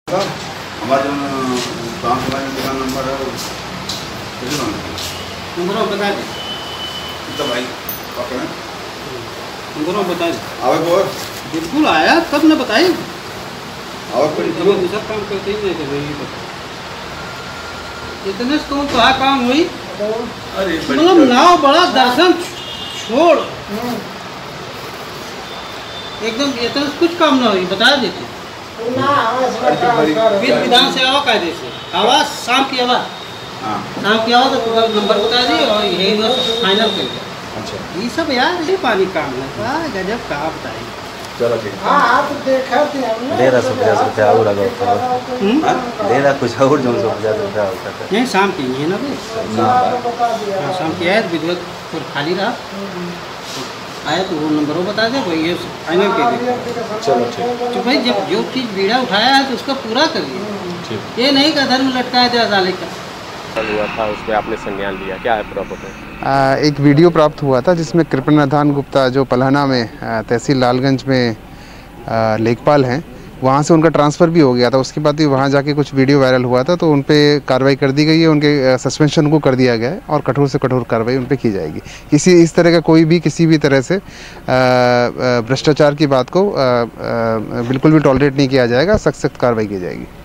हमारा जो दुकान नंबर है नंबर बता दे तो भाई ओके नंबर बता दे। आवे को बिल्कुल आया तब न बताई और कोई दूसरा काम करते ही नहीं थे भाई। इतने से कौन तो काम हुई अरे मतलब नाव बड़ा दर्शन छोड़ एकदम इतना कुछ काम ना हुई बता देते विधान से आवा कायदे से आवाज शाम की आवाज शाम की आवाज तो नंबर बता दी और यही फाइनल कर दिया। अच्छा ये सब यार ये पानी काम है गजब का बताइए। चलो ठीक डेढ़ सौ 50 रुपया और लगा डेढ़ कुछ और जो 50 रुपया होता है। नहीं शाम की है ना भाई शाम की आया विद्युत फिर खाली रहा आया तो वो नंबर बता दे भाई ये फाइनल कर दे। चलो ठीक तो भाई जब जो चीज़ बीड़ा उठाया है तो उसका पूरा करिए ये नहीं का धर्म लटकाया जाए साले का हुआ था उस पर आपने संज्ञान लिया क्या है प्रॉपर्टी? एक वीडियो प्राप्त हुआ था जिसमें कृष्णनाथन गुप्ता जो पलहना में तहसील लालगंज में लेखपाल हैं वहाँ से उनका ट्रांसफ़र भी हो गया था। उसके बाद भी वहाँ जाके कुछ वीडियो वायरल हुआ था तो उन पे कार्रवाई कर दी गई है। उनके सस्पेंशन को कर दिया गया है और कठोर से कठोर कार्रवाई उन पे की जाएगी। इस तरह का कोई भी किसी भी तरह से भ्रष्टाचार की बात को बिल्कुल भी टॉलरेट नहीं किया जाएगा। सख्त कार्रवाई की जाएगी।